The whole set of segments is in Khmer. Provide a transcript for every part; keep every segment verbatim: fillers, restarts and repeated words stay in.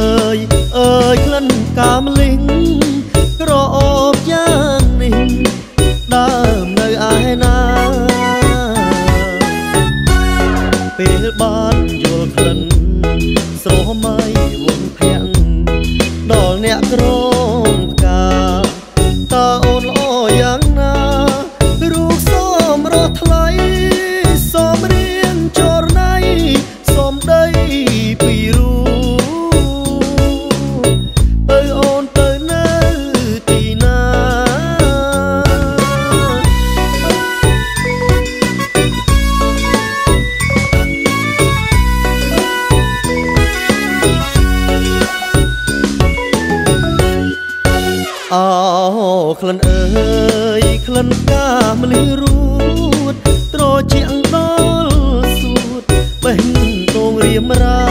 ยเอ่ยคลั่นกามลิงกรอบย่างนิ่งដើមនៅឯណាពេលបានយល់ក្លិនស្រមៃវងភាំងដល់អ្នកក្រងផ្កាតើអូនល្អយ៉ាងណារូបសមរស់ថ្លៃសមរៀងចរណៃសមដីពីរូបើអូនទៅនៅទីណាអោក្លិនអើយក្លិនផ្កាម្លិះរួតត្រជាក់ដល់សួតបេះដូងរៀមរា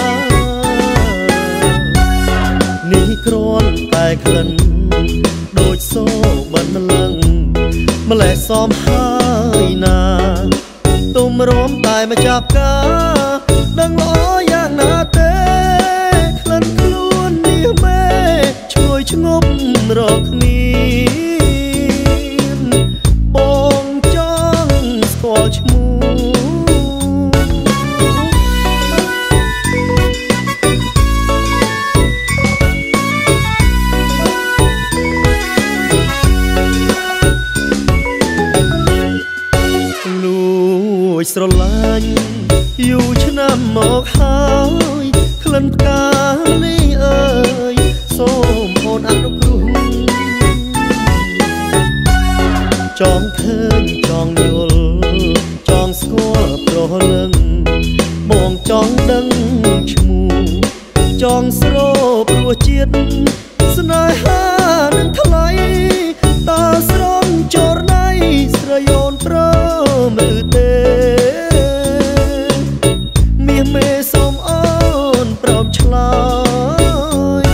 នេះគ្រាន់តែក្លិនដូចសូបិនម្លឹងម្លេះសមហើយណាទុំរំតែមកចាប់ការដឹងល្អយ៉ាងណាទេក្លិនខ្លួននេះមេឈ្ងុយឈ្ងប់រកគ្នាបងចង់ស្គាល់ឈ្មោះលួចស្រឡាញ់យូរឆ្នាំមកហើយក្លិនផ្កានេះអើយសូមអូនអនុគ្រោះចង់ឃើញចង់យល់ចង់ស្គាល់ប្រលឹងបងចង់ដឹងឈ្មោះចង់ស្រូបរសជាតិស្នេហានឹងថ្លៃតើស្រងចរណៃស្រីអូនព្រមឬទេមាសមេសូមអូនព្រមឆ្លើយ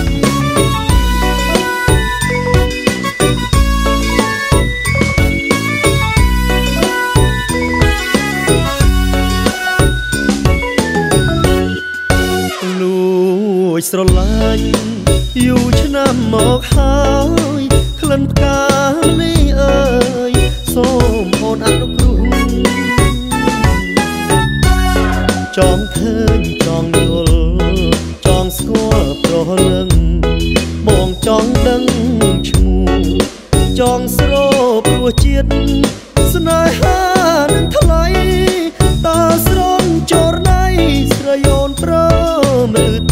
លួចស្រឡាញ់យូរឆ្នាំមកហើយក្លិនផ្កានេះអើយសូមអូនអនុគ្រោះចង់ឃើញចង់យល់ចង់ស្គាល់ប្រលឹងបងចង់ដឹងឈ្មោះចង់ស្រូបរសជាតិស្នេហានឹងថ្លៃតើស្រងចរណៃស្រីអូនព្រមឬ